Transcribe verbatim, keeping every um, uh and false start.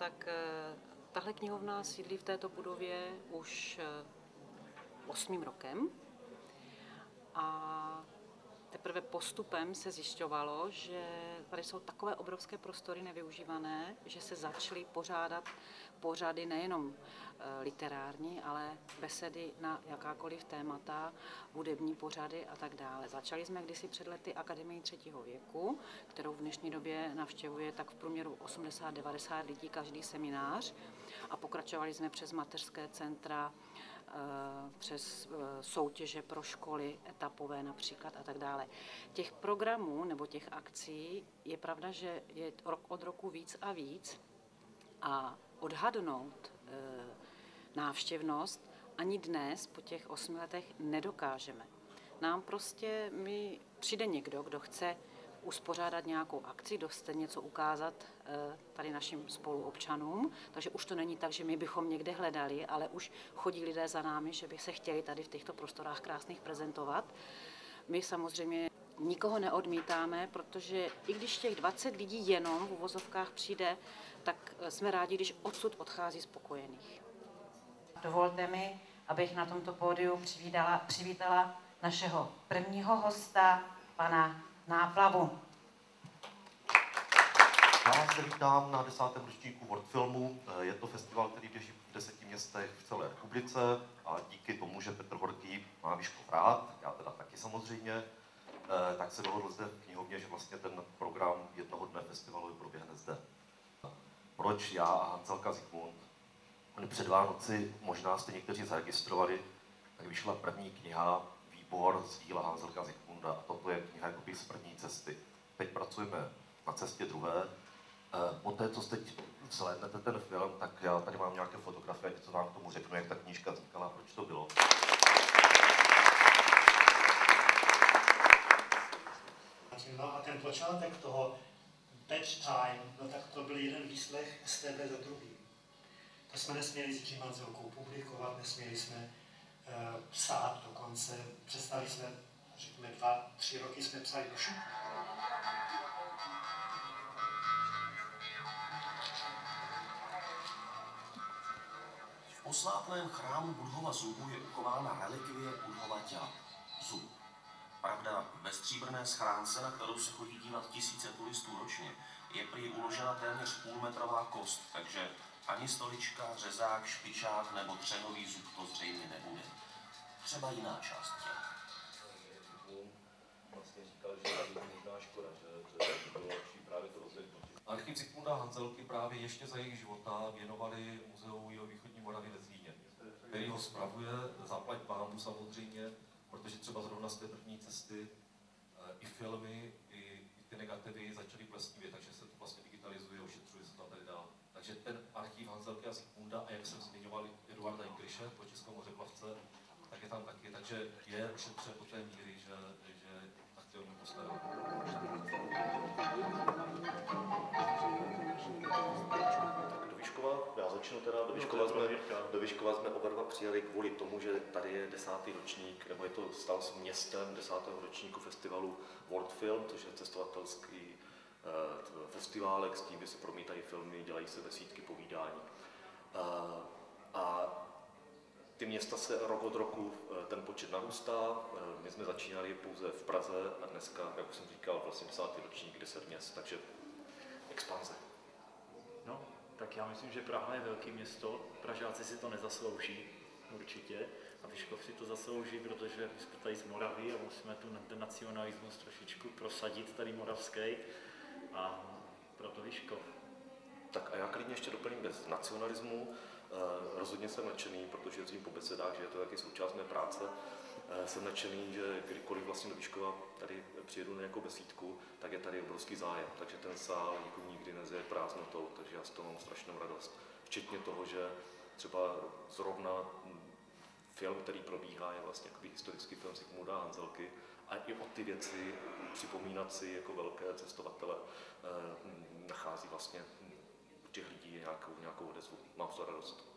tak tahle knihovna sídlí v této budově už osmým rokem a teprve postupem se zjišťovalo, že tady jsou takové obrovské prostory nevyužívané, že se začaly pořádat pořady nejenom literární, ale besedy na jakákoliv témata, hudební pořady a tak dále. Začali jsme kdysi před lety Akademii třetího věku, kterou v dnešní době navštěvuje tak v průměru osmdesát devadesát lidí každý seminář a pokračovali jsme přes mateřské centra, přes soutěže pro školy, etapové například a tak dále. Těch programů nebo těch akcí je pravda, že je rok od roku víc a víc a odhadnout návštěvnost ani dnes po těch osmi letech nedokážeme. Nám prostě mi přijde někdo, kdo chce uspořádat nějakou akci, kdo chce něco ukázat tady našim spoluobčanům, takže už to není tak, že my bychom někde hledali, ale už chodí lidé za námi, že by se chtěli tady v těchto prostorách krásných prezentovat. My samozřejmě nikoho neodmítáme, protože i když těch dvacet lidí jenom v uvozovkách přijde, tak jsme rádi, když odsud odchází spokojených. Dovolte mi, abych na tomto pódiu přivítala, přivítala našeho prvního hosta, pana Náplavu. Já vás vítám na desátém ročníku Worldfilmu. Je to festival, který běží v deseti městech v celé republice a díky tomu, že Petr Horký má Vyškov rád, já teda taky samozřejmě, tak se dohodl zde v knihovně, že vlastně ten program jednoho dne festivalu proběhne zde. Proč já a Hanzelka Zikmund? Před Vánoci, možná jste někteří zaregistrovali, tak vyšla první kniha Výbor z díla Hanzelka Zikmunda a toto je kniha jakoby z první cesty. Teď pracujeme na cestě druhé. Poté, co teď zhlédnete ten film, tak já tady mám nějaké fotografie, něco vám k tomu řeknu, jak ta knížka vznikala, proč to bylo. No a ten počátek toho bedtime, no tak to byl jeden výslech z tebe za druhý. To jsme nesměli s tím Hanzelkou publikovat, nesměli jsme uh, psát dokonce. Přestali jsme, řekněme, dva, tři roky jsme psali do šup. V posvátném chrámu Budhova zubu je uchována relikvie Budhova těla, zub. Pravda, ve stříbrné schránce, na kterou se chodí dívat tisíce turistů ročně, je prý uložena téměř půlmetrová kost, takže ani stolička, řezák, špičák nebo třenový zub to zřejmě nebude. Třeba jiná část těla. Vlastně říkal, že je možná škoda, že, že bylo lepší právě to rozvědnutí. Archiv Zikmunda a Hanzelky právě ještě za jejich života věnovali Muzeu Jihovýchodní Moravy ve Zlíně, který ho spravuje, zaplať pámu samozřejmě, protože třeba zrovna z té první cesty i filmy, i, i ty negativy začaly plesnivě, takže se to vlastně digitalizuje, ošetřuje se to a tak dále. Takže ten archiv Hanzelky a Zikmunda, a jak jsem zmiňoval Eduarda Inkliše po Českém mořeplavce, tak je tam taky, takže je šetře do té míry, že, že takhle o něm postarám. Tak do Vyškova, já začnu teda, do Vyškova jsme, do Vyškova jsme oba dva přijeli kvůli tomu, že tady je desátý ročník, nebo je to stal s městem desátého ročníku festivalu Worldfilm, což je cestovatelský eh, festiválek s tím, že se promítají filmy, dělají se desítky povídání. Eh, a ty města se rok od roku ten počet narůstá. My jsme začínali pouze v Praze a dneska, jak už jsem říkal, vlastně desátý ročník, deset měst, takže expanze. No, tak já myslím, že Praha je velké město, Pražáci si to nezaslouží, určitě, a Vyškov si to zaslouží, protože my jsme tady z Moravy a musíme tu ten nacionalismus trošičku prosadit tady moravský a proto Vyškov. Tak a já klidně ještě doplním bez nacionalismu. Uh, rozhodně jsem nadšený, protože jezdím po besedách, že je to taky součást mé práce. Uh, jsem nadšený, že kdykoliv vlastně do Vyškova tady přijedu na nějakou besídku, tak je tady obrovský zájem. Takže ten sál jako nikdy nezeje prázdnotou, takže já z toho mám strašnou radost. Včetně toho, že třeba zrovna film, který probíhá, je vlastně jakoby historický film Zikmunda a Hanzelky a i o ty věci připomínat si jako velké cestovatele uh, nachází vlastně těch lidí nějakou, nějakou odezvu. Mám z toho radost.